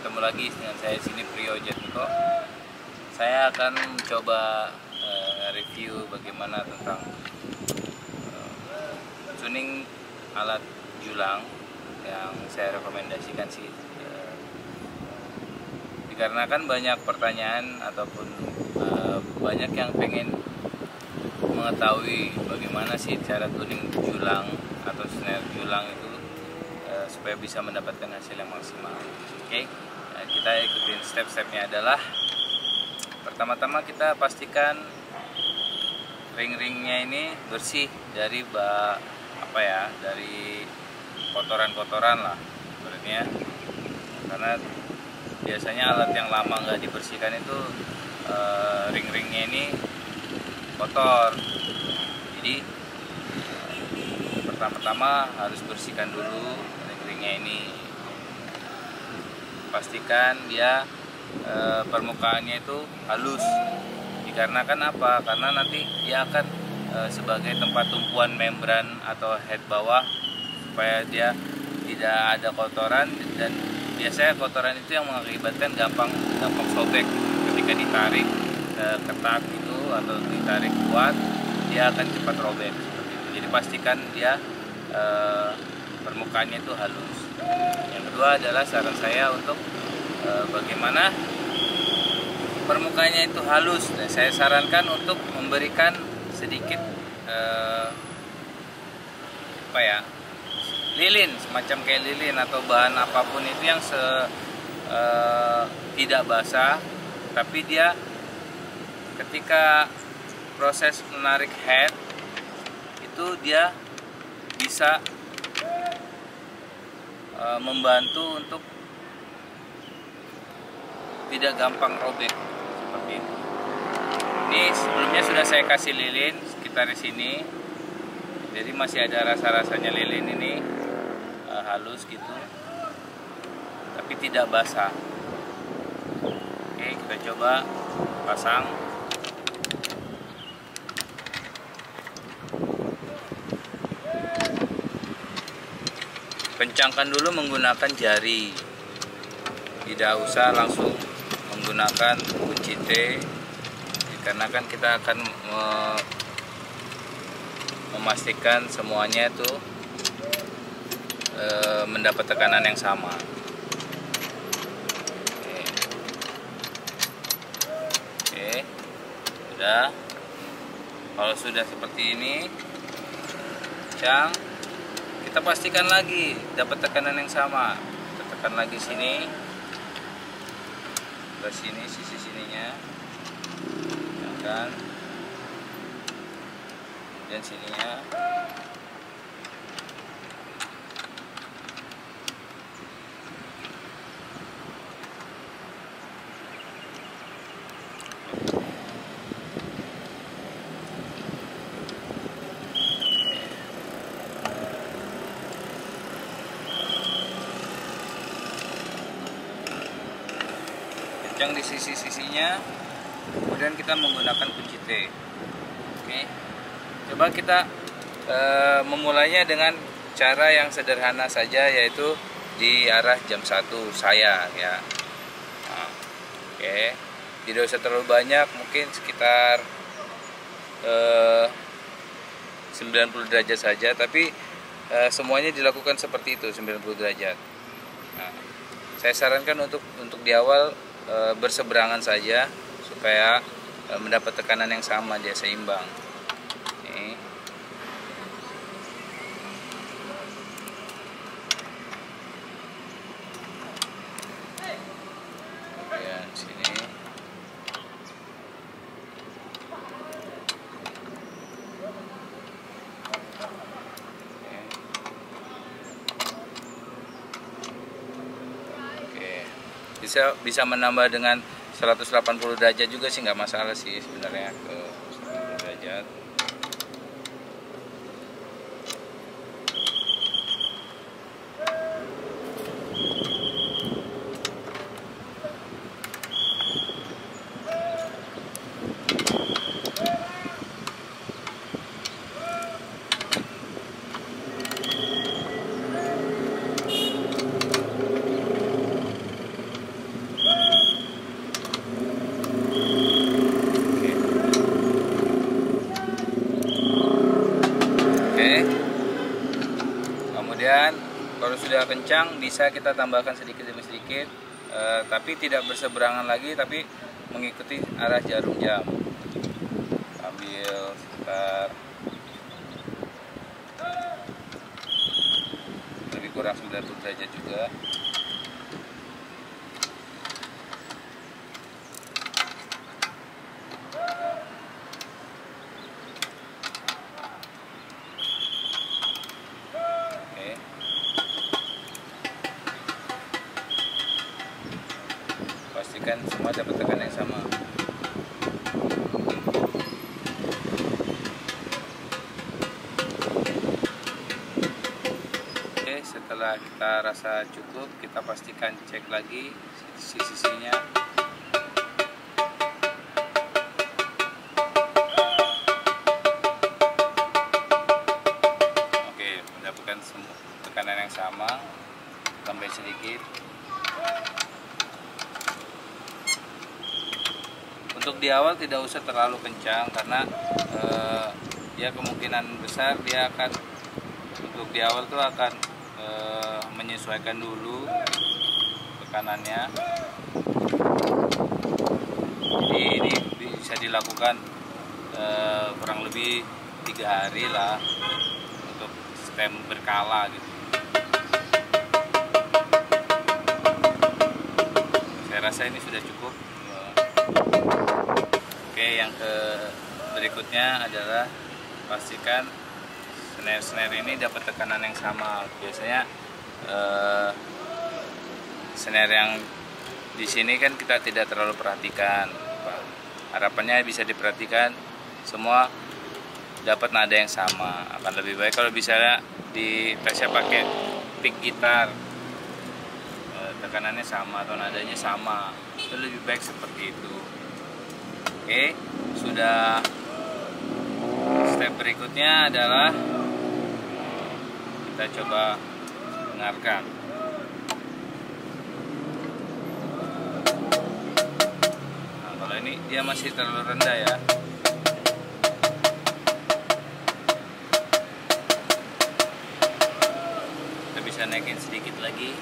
Ketemu lagi dengan saya sini Priyo Jatmiko. Saya akan mencoba review bagaimana tentang tuning alat julang yang saya rekomendasikan sih. Dikarenakan banyak pertanyaan ataupun banyak yang pengen mengetahui bagaimana sih cara tuning julang atau snare julang itu supaya bisa mendapatkan hasil yang maksimal. Oke, kita ikutin step-stepnya adalah pertama-tama kita pastikan ring-ringnya ini bersih dari dari kotoran-kotoran lah sebenarnya, karena biasanya alat yang lama nggak dibersihkan itu ring-ringnya ini kotor. Jadi pertama-tama harus bersihkan dulu ring-ringnya ini, pastikan dia permukaannya itu halus. Dikarenakan apa? Karena nanti dia akan sebagai tempat tumpuan membran atau head bawah supaya dia tidak ada kotoran, dan biasanya kotoran itu yang mengakibatkan gampang sobek ketika ditarik ketat itu atau ditarik kuat, dia akan cepat robek seperti itu. Jadi pastikan dia permukaannya itu halus. Yang kedua adalah saran saya untuk bagaimana permukaannya itu halus. Nah, saya sarankan untuk memberikan sedikit lilin, semacam kayak lilin atau bahan apapun itu yang tidak basah, tapi dia ketika proses menarik head itu dia bisa membantu untuk tidak gampang robek seperti ini. Ini sebelumnya sudah saya kasih lilin sekitar di sini, jadi masih ada rasa-rasanya lilin ini halus gitu, tapi tidak basah. Oke, kita coba pasang. Kencangkan dulu menggunakan jari, tidak usah langsung menggunakan kunci T, dikarenakan kita akan memastikan semuanya itu mendapat tekanan yang sama. Oke, sudah. Kalau sudah seperti ini, kencang, kita pastikan lagi dapat tekanan yang sama. Kita tekan lagi sini, ke sini, sisi sininya, kan, dan sininya. Kencang di sisi-sisinya, kemudian kita menggunakan kunci T. Oke, coba kita memulainya dengan cara yang sederhana saja, yaitu di arah jam 1 saya ya. Nah, oke, tidak usah terlalu banyak, mungkin sekitar 90 derajat saja, tapi semuanya dilakukan seperti itu, 90 derajat. Nah, saya sarankan untuk di awal berseberangan saja supaya mendapat tekanan yang sama, dia seimbang. Ini. Kemudian sini. Bisa menambah dengan 180 derajat juga sih, nggak masalah sih sebenarnya, ke 180 derajat. terasa kencang, bisa kita tambahkan sedikit demi sedikit, tapi tidak berseberangan lagi, tapi mengikuti arah jarum jam. Ambil sekitar lebih kurang 90 derajat juga. Pastikan semua dapat tekanan yang sama. Oke, setelah kita rasa cukup, kita pastikan cek lagi sisi-sisinya. Oke, mendapatkan semua tekanan yang sama, tambah sedikit. Untuk di awal tidak usah terlalu kencang, karena ya kemungkinan besar dia akan, untuk di awal tuh akan menyesuaikan dulu tekanannya. Jadi ini bisa dilakukan kurang lebih 3 hari lah untuk stem berkala gitu. Saya rasa ini sudah cukup. Oke, yang berikutnya adalah pastikan snare ini dapat tekanan yang sama. Biasanya snare yang di sini kan kita tidak terlalu perhatikan. Harapannya bisa diperhatikan semua dapat nada yang sama. Akan lebih baik kalau bisa tesnya pakai pick gitar, tekanannya sama atau nadanya sama. Itu lebih baik seperti itu. Oke, sudah. Step berikutnya adalah kita coba dengarkan. Nah, kalau ini dia masih terlalu rendah ya. Kita bisa naikin sedikit lagi.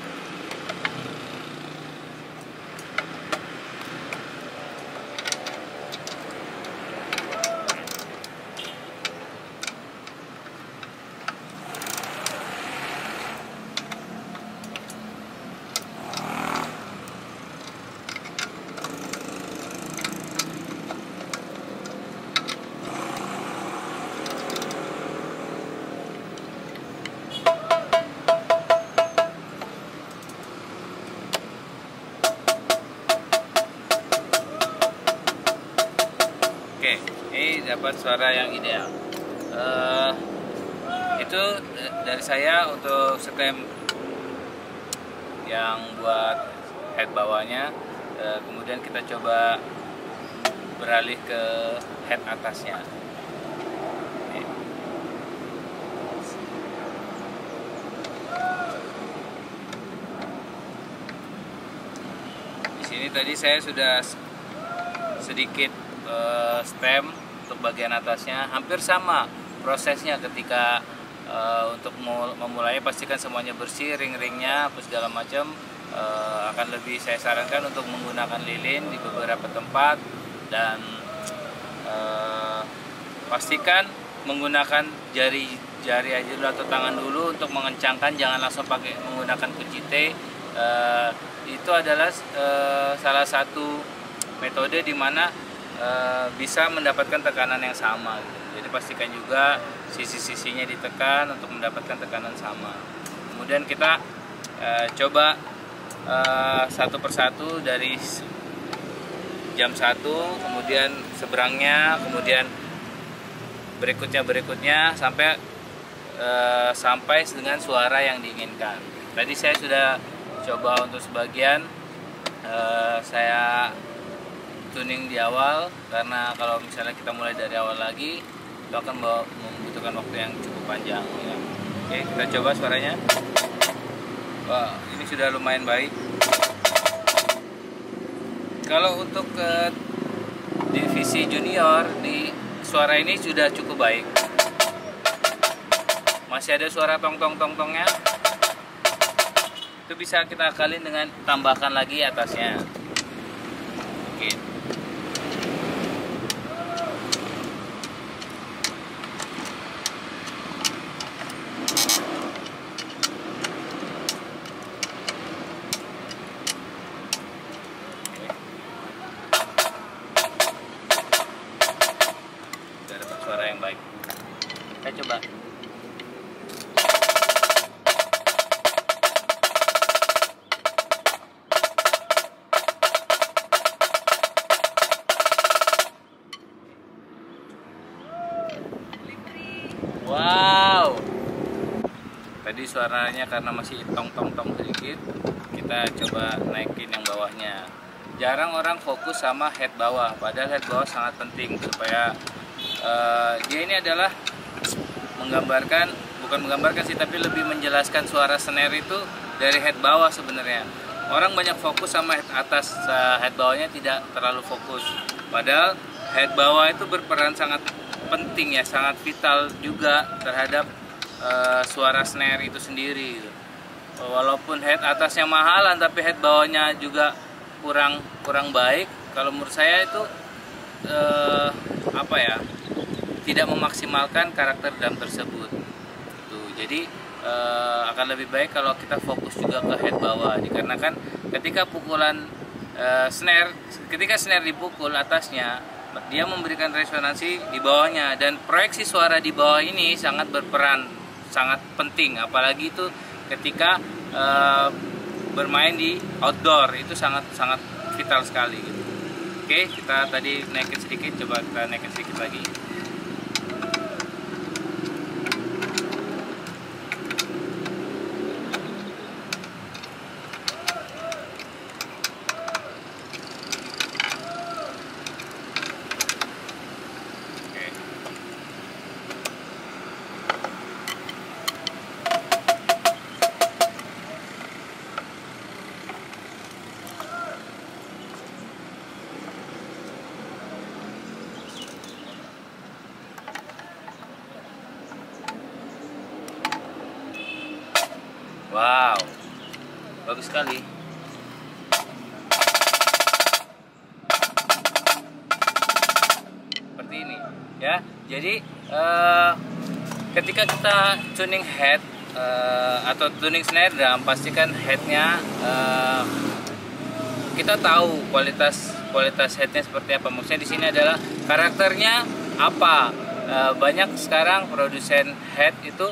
Oke, ini dapat suara yang ideal. Itu dari saya untuk stem yang buat head bawahnya. Kemudian kita coba beralih ke head atasnya. Di sini tadi saya sudah sedikit stem untuk bagian atasnya, hampir sama prosesnya ketika untuk memulai. Pastikan semuanya bersih, ring-ringnya apa segala macam. Akan lebih saya sarankan untuk menggunakan lilin di beberapa tempat, dan pastikan menggunakan jari aja dulu atau tangan dulu untuk mengencangkan, jangan langsung pakai menggunakan kunci T. Itu adalah salah satu metode di mana bisa mendapatkan tekanan yang sama gitu. Jadi pastikan juga sisi-sisinya ditekan untuk mendapatkan tekanan sama. Kemudian kita coba satu persatu dari jam 1, kemudian seberangnya, kemudian berikutnya sampai dengan suara yang diinginkan. Tadi saya sudah coba untuk sebagian, saya tuning di awal, karena kalau misalnya kita mulai dari awal lagi itu akan membutuhkan waktu yang cukup panjang ya. Oke, kita coba suaranya. Wah, ini sudah lumayan baik. Kalau untuk divisi junior, di suara ini sudah cukup baik. Masih ada suara tong-tong-tong-tongnya. Itu bisa kita akalin dengan tambahkan lagi atasnya. Oke. Sudah dapat suara yang baik. Kita coba. Wow, tadi suaranya karena masih tong-tong-tong sedikit, kita coba naikin yang bawahnya. Jarang orang fokus sama head bawah, padahal head bawah sangat penting supaya dia ini adalah menggambarkan, bukan menggambarkan sih, tapi lebih menjelaskan suara snare itu dari head bawah sebenarnya. Orang banyak fokus sama head atas, head bawahnya tidak terlalu fokus. Padahal head bawah itu berperan sangat penting ya, sangat vital juga terhadap suara snare itu sendiri. Walaupun head atasnya mahalan, tapi head bawahnya juga kurang baik. Kalau menurut saya itu apa ya, tidak memaksimalkan karakter drum tersebut. Tuh, jadi akan lebih baik kalau kita fokus juga ke head bawah, dikarenakan ketika pukulan ketika snare dipukul atasnya, dia memberikan resonansi di bawahnya, dan proyeksi suara di bawah ini sangat berperan, sangat penting, apalagi itu ketika bermain di outdoor, itu sangat vital sekali gitu. Oke, kita tadi naikin sedikit, coba kita naikin sedikit lagi. Wow, bagus sekali. Seperti ini ya. Jadi ketika kita tuning head atau tuning snare drum, pastikan headnya kita tahu kualitas headnya seperti apa. Maksudnya di sini adalah karakternya apa. Banyak sekarang produsen head itu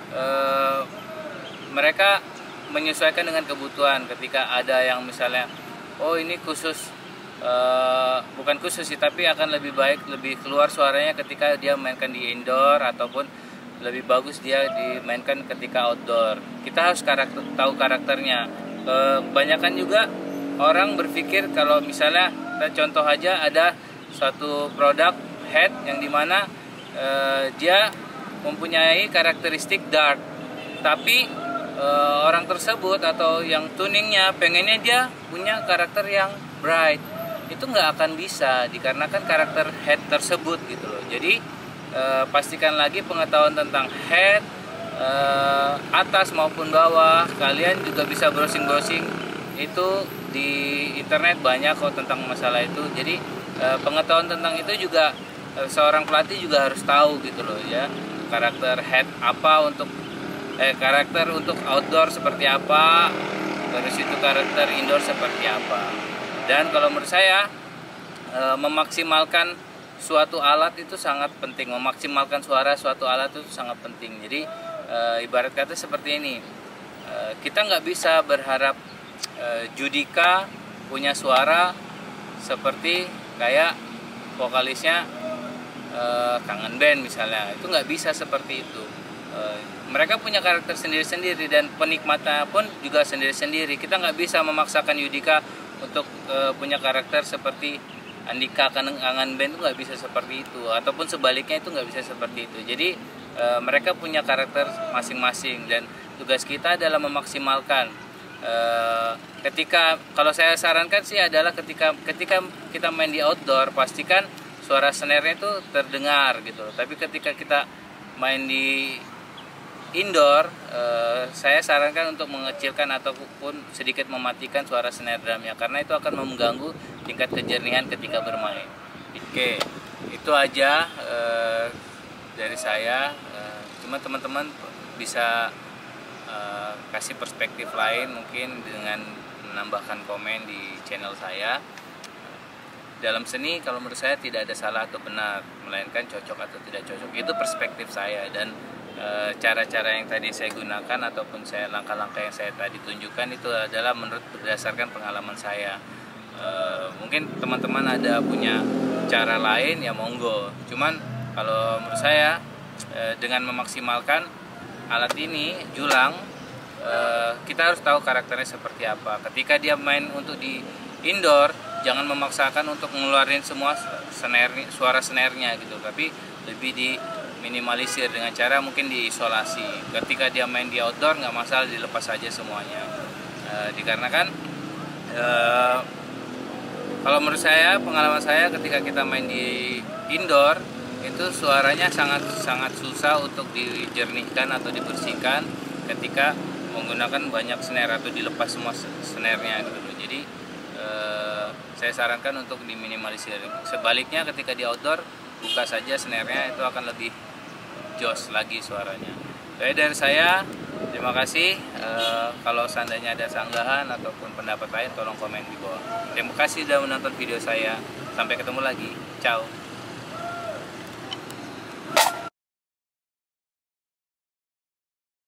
mereka menyesuaikan dengan kebutuhan. Ketika ada yang misalnya, oh ini khusus, bukan khusus sih, tapi akan lebih baik, lebih keluar suaranya ketika dia mainkan di indoor, ataupun lebih bagus dia dimainkan ketika outdoor. Kita harus tahu karakternya. Kebanyakan juga orang berpikir kalau misalnya, kita contoh aja, ada suatu produk head yang dimana dia mempunyai karakteristik dark, tapi orang tersebut atau yang tuningnya pengennya dia punya karakter yang bright. Itu nggak akan bisa dikarenakan karakter head tersebut gitu loh. Jadi pastikan lagi pengetahuan tentang head, atas maupun bawah. Kalian juga bisa browsing itu di internet, banyak kok tentang masalah itu. Jadi pengetahuan tentang itu juga seorang pelatih juga harus tahu gitu loh ya. Karakter head apa untuk karakter untuk outdoor seperti apa, terus itu karakter indoor seperti apa. Dan kalau menurut saya memaksimalkan suatu alat itu sangat penting, memaksimalkan suara suatu alat itu sangat penting. Jadi ibarat kata seperti ini, kita nggak bisa berharap Judika punya suara seperti kayak vokalisnya Kangen Band misalnya. Itu nggak bisa seperti itu. Mereka punya karakter sendiri-sendiri dan penikmatnya pun juga sendiri-sendiri. Kita nggak bisa memaksakan Judika untuk punya karakter seperti Andika Kangen Band, itu nggak bisa seperti itu, ataupun sebaliknya itu nggak bisa seperti itu. Jadi mereka punya karakter masing-masing dan tugas kita adalah memaksimalkan. Kalau saya sarankan sih adalah ketika kita main di outdoor, pastikan suara snare-nya itu terdengar gitu. Tapi ketika kita main di indoor, saya sarankan untuk mengecilkan ataupun sedikit mematikan suara snare drumnya, karena itu akan mengganggu tingkat kejernihan ketika bermain. Oke, itu aja dari saya. Cuma teman-teman bisa kasih perspektif lain mungkin dengan menambahkan komen di channel saya. Dalam seni kalau menurut saya tidak ada salah atau benar, melainkan cocok atau tidak cocok. Itu perspektif saya, dan cara-cara yang tadi saya gunakan ataupun langkah-langkah yang saya tadi tunjukkan itu adalah berdasarkan pengalaman saya. Mungkin teman-teman ada punya cara lain ya monggo. Cuman kalau menurut saya dengan memaksimalkan alat ini, julang, kita harus tahu karakternya seperti apa. Ketika dia main untuk di indoor, jangan memaksakan untuk ngeluarin semua suara snare-nya gitu, tapi lebih diminimalisir dengan cara mungkin diisolasi. Ketika dia main di outdoor nggak masalah, dilepas saja semuanya. Dikarenakan kalau menurut saya, pengalaman saya ketika kita main di indoor itu suaranya sangat susah untuk dijernihkan atau dibersihkan ketika menggunakan banyak snare atau dilepas semua snare-nya gitu. Jadi saya sarankan untuk diminimalisir. Sebaliknya ketika di outdoor, buka saja snare-nya, itu akan lebih jos lagi suaranya. Jadi dari saya, terima kasih. Kalau seandainya ada sanggahan ataupun pendapat lain, tolong komen di bawah. Terima kasih sudah menonton video saya. Sampai ketemu lagi. Ciao.